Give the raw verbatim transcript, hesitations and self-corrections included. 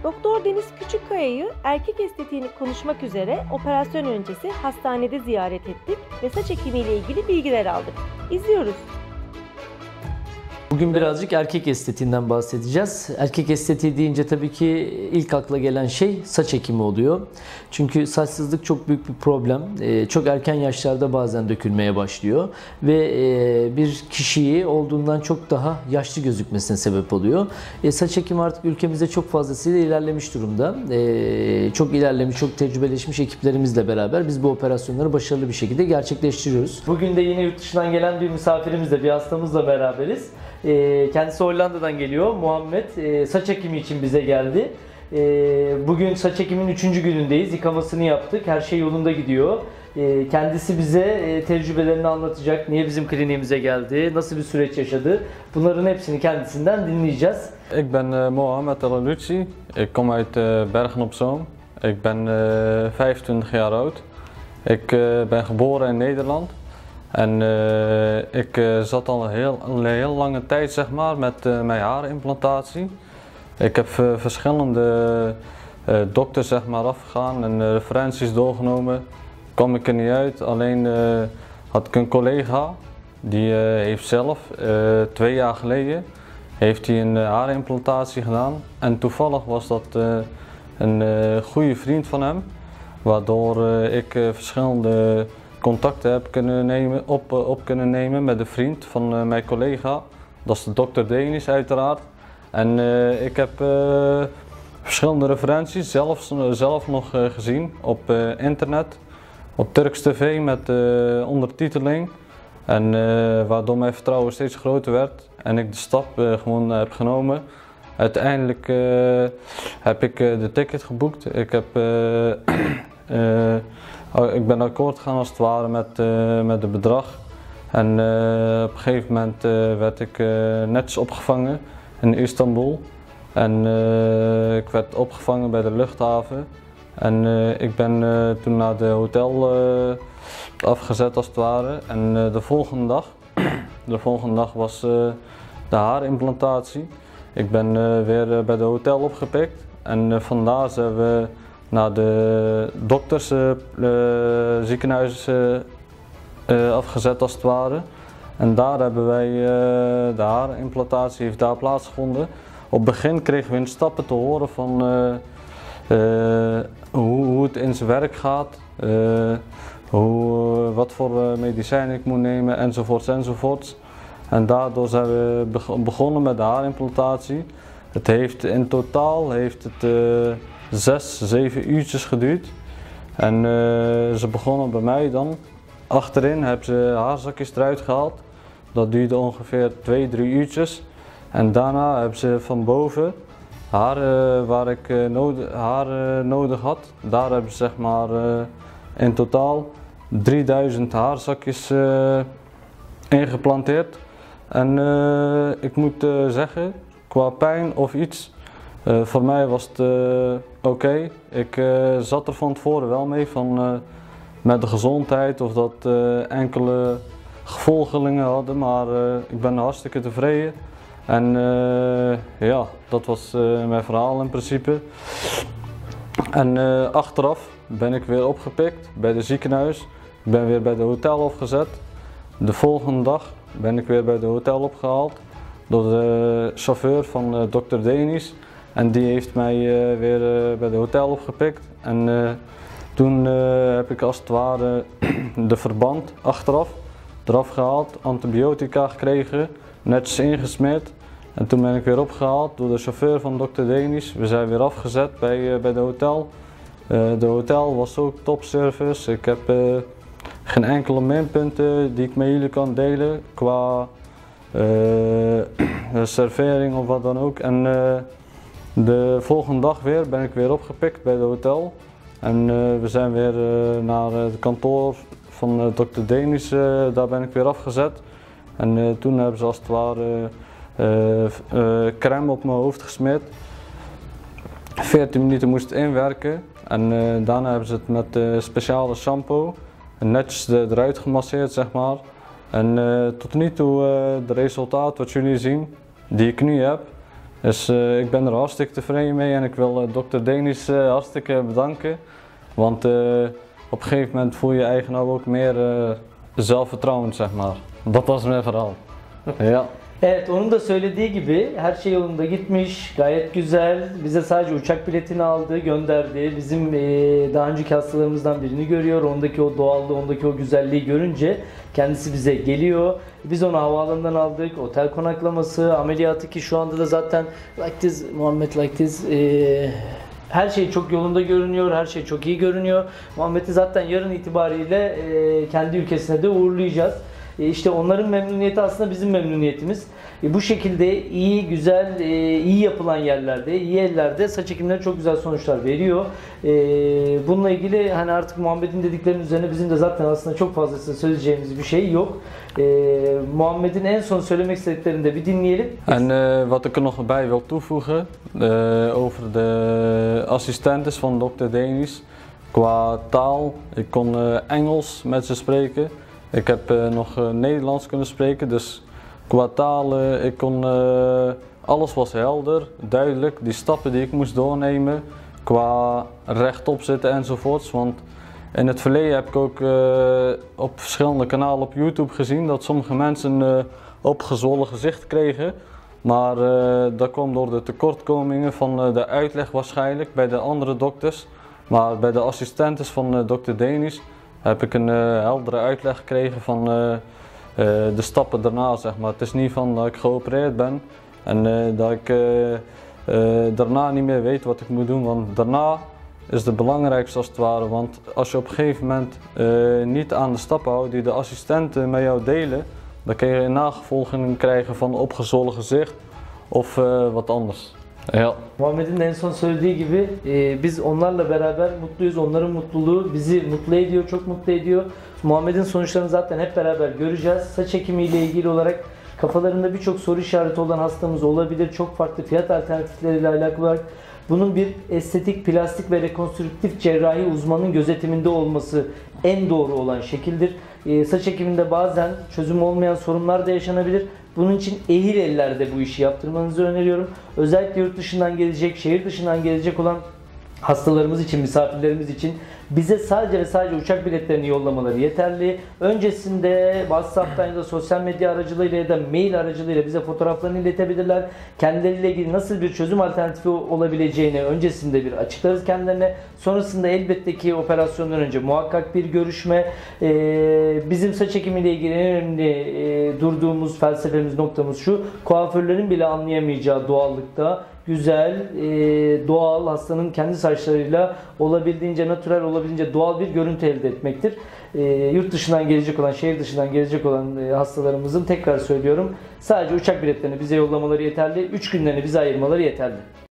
Doktor Deniz Küçükkaya'yı erkek estetiğini konuşmak üzere operasyon öncesi hastanede ziyaret ettik ve saç ekimiyle ilgili bilgiler aldık. İzliyoruz. Bugün birazcık erkek estetiğinden bahsedeceğiz. Erkek estetiği deyince tabii ki ilk akla gelen şey saç ekimi oluyor. Çünkü saçsızlık çok büyük bir problem. Ee, çok erken yaşlarda bazen dökülmeye başlıyor. Ve e, bir kişiyi olduğundan çok daha yaşlı gözükmesine sebep oluyor. E, saç ekimi artık ülkemizde çok fazlasıyla ilerlemiş durumda. E, çok ilerlemiş, çok tecrübeleşmiş ekiplerimizle beraber biz bu operasyonları başarılı bir şekilde gerçekleştiriyoruz. Bugün de yine yurt dışından gelen bir misafirimizle, bir hastamızla beraberiz. Kendisi Hollanda'dan geliyor. Muhammed saç ekimi için bize geldi. Bugün saç ekiminin üçüncü günündeyiz. Yıkamasını yaptık. Her şey yolunda gidiyor. Kendisi bize tecrübelerini anlatacak. Niye bizim kliniğimize geldi? Nasıl bir süreç yaşadı? Bunların hepsini kendisinden dinleyeceğiz. Ik ben uh, Mohamed El Alucci. Ik kom uit uh, Bergen op Zoom. Ik ben uh, vijfentwintig jaar oud. Ik uh, ben geboren in Nederland. En uh, ik uh, zat al een heel, een heel lange tijd zeg maar, met uh, mijn haarimplantatie. Ik heb uh, verschillende uh, dokters zeg maar, afgegaan en uh, referenties doorgenomen. Kwam ik er niet uit, alleen uh, had ik een collega die uh, heeft zelf uh, twee jaar geleden heeft hij een uh, haarimplantatie gedaan. En toevallig was dat uh, een uh, goede vriend van hem, waardoor uh, ik uh, verschillende contacten heb kunnen nemen, op, op kunnen nemen met een vriend van uh, mijn collega. Dat is de dokter Deniz uiteraard. En uh, ik heb uh, verschillende referenties zelfs, zelf nog uh, gezien op uh, internet, op Turks tv met uh, ondertiteling. En uh, waardoor mijn vertrouwen steeds groter werd en ik de stap uh, gewoon uh, heb genomen. Uiteindelijk uh, heb ik uh, de ticket geboekt. Ik heb uh, uh, Ik ben akkoord gegaan als het ware met, uh, met het bedrag en uh, op een gegeven moment uh, werd ik uh, netjes opgevangen in Istanbul en uh, ik werd opgevangen bij de luchthaven en uh, ik ben uh, toen naar de hotel uh, afgezet als het ware en uh, de volgende dag, de volgende dag was uh, de haarimplantatie. Ik ben uh, weer uh, bij de hotel opgepikt en uh, vandaar zijn we naar de doktersziekenhuis uh, uh, uh, afgezet als het ware. En daar hebben wij, uh, de haarimplantatie heeft daar plaatsgevonden. Op het begin kregen we in stappen te horen van uh, uh, hoe, hoe het in zijn werk gaat, uh, hoe, uh, wat voor uh, medicijnen ik moet nemen enzovoorts enzovoorts. En daardoor zijn we begonnen met de haarimplantatie. Het heeft in totaal heeft het uh, zes, zeven uurtjes geduurd. En uh, ze begonnen bij mij dan. Achterin hebben ze haarzakjes eruit gehaald. Dat duurde ongeveer twee, drie uurtjes. En daarna hebben ze van boven haar uh, waar ik uh, nodig, haar uh, nodig had. Daar hebben ze zeg maar uh, in totaal drieduizend haarzakjes uh, ingeplanteerd. En uh, ik moet uh, zeggen, qua pijn of iets, Uh, voor mij was het uh, oké. Okay. Ik uh, zat er van tevoren wel mee van uh, met de gezondheid of dat uh, enkele gevolgelingen hadden, maar uh, ik ben hartstikke tevreden. En uh, ja, dat was uh, mijn verhaal in principe. En uh, achteraf ben ik weer opgepikt bij het ziekenhuis. Ik ben weer bij de hotel opgezet. De volgende dag ben ik weer bij de hotel opgehaald door de chauffeur van uh, dokter Deniz. En die heeft mij uh, weer uh, bij de hotel opgepikt en uh, toen uh, heb ik als het ware de verband achteraf eraf gehaald, antibiotica gekregen, netjes ingesmeerd en toen ben ik weer opgehaald door de chauffeur van dokter Deniz. We zijn weer afgezet bij, uh, bij de hotel. Uh, de hotel was ook topservice. Ik heb uh, geen enkele minpunten die ik met jullie kan delen qua uh, servering of wat dan ook. En, uh, De volgende dag weer ben ik weer opgepikt bij de hotel en uh, we zijn weer uh, naar het kantoor van uh, dokter Deniz, uh, daar ben ik weer afgezet en uh, toen hebben ze als het ware uh, uh, crème op mijn hoofd gesmeerd. veertien minuten moest het inwerken en uh, daarna hebben ze het met uh, speciale shampoo netjes eruit gemasseerd zeg maar. En uh, tot nu toe uh, de resultaat wat jullie zien, die ik nu heb. Dus uh, ik ben er hartstikke tevreden mee en ik wil uh, dokter Denis uh, hartstikke bedanken. Want uh, op een gegeven moment voel je eigen nou ook meer uh, zelfvertrouwen, zeg maar. Dat was mijn verhaal. Ja. Evet, onun da söylediği gibi her şey yolunda gitmiş, gayet güzel. Bize sadece uçak biletini aldı, gönderdi. Bizim e, daha önceki hastalarımızdan birini görüyor. Ondaki o doğallığı, ondaki o güzelliği görünce kendisi bize geliyor. Biz onu havaalanından aldık, otel konaklaması, ameliyatı ki şu anda da zaten like this, Muhammed like this, e, her şey çok yolunda görünüyor, her şey çok iyi görünüyor. Muhammed'i zaten yarın itibariyle e, kendi ülkesine de uğurlayacağız. İşte onların memnuniyeti aslında bizim memnuniyetimiz. Bu şekilde iyi, güzel, iyi yapılan yerlerde, iyi ellerde saç ekimleri çok güzel sonuçlar veriyor. Bununla ilgili hani artık Muhammed'in dediklerinin üzerine bizim de zaten aslında çok fazlasıyla söyleyeceğimiz bir şey yok. Muhammed'in en son söylemek istediklerini de bir dinleyelim. En uh, wat ik er nog bij wil toevoegen uh, over de assistentes van dokter Denis. Qua taal, ik kon uh, Engels met ze spreken. Ik heb uh, nog uh, Nederlands kunnen spreken, dus qua taal, uh, ik kon, uh, alles was helder, duidelijk. Die stappen die ik moest doornemen, qua rechtop zitten enzovoorts. Want in het verleden heb ik ook uh, op verschillende kanalen op YouTube gezien dat sommige mensen een uh, opgezwollen gezicht kregen. Maar uh, dat kwam door de tekortkomingen van uh, de uitleg waarschijnlijk bij de andere dokters. Maar bij de assistentes van uh, dokter Denis heb ik een uh, heldere uitleg gekregen van uh, uh, de stappen daarna, zeg maar. Het is niet van dat ik geopereerd ben en uh, dat ik uh, uh, daarna niet meer weet wat ik moet doen, want daarna is het belangrijkste als het ware, want als je op een gegeven moment uh, niet aan de stappen houdt die de assistenten met jou delen, dan kun je nagevolgen krijgen van opgezwollen gezicht of uh, wat anders. Ja. Muhammed'in en son söylediği gibi e, biz onlarla beraber mutluyuz. Onların mutluluğu bizi mutlu ediyor, çok mutlu ediyor. Muhammed'in sonuçlarını zaten hep beraber göreceğiz. Saç ekimiyle ilgili olarak kafalarında birçok soru işareti olan hastamız olabilir. Çok farklı fiyat alternatifleriyle alakalı olarak bunun bir estetik, plastik ve rekonstrüktif cerrahi uzmanın gözetiminde olması en doğru olan şekildir. E, saç ekiminde bazen çözüm olmayan sorunlar da yaşanabilir. Bunun için ehil ellerde bu işi yaptırmanızı öneriyorum. Özellikle yurt dışından gelecek, şehir dışından gelecek olan hastalarımız için, misafirlerimiz için bize sadece ve sadece uçak biletlerini yollamaları yeterli. Öncesinde WhatsApp'tan ya da sosyal medya aracılığıyla ya da mail aracılığıyla bize fotoğraflarını iletebilirler. Kendileriyle ilgili nasıl bir çözüm alternatifi olabileceğini öncesinde bir açıklarız kendilerine. Sonrasında elbette ki operasyondan önce muhakkak bir görüşme. Ee, bizim saç ekimiyle ilgili en önemli e, durduğumuz felsefemiz, noktamız şu: kuaförlerin bile anlayamayacağı doğallıkta, güzel, e, doğal, hastanın kendi saçlarıyla olabildiğince natürel, olabildiğince doğal bir görüntü elde etmektir. E, yurt dışından gelecek olan, şehir dışından gelecek olan e, hastalarımızın, tekrar söylüyorum, sadece uçak biletlerini bize yollamaları yeterli, üç günlerini bize ayırmaları yeterli.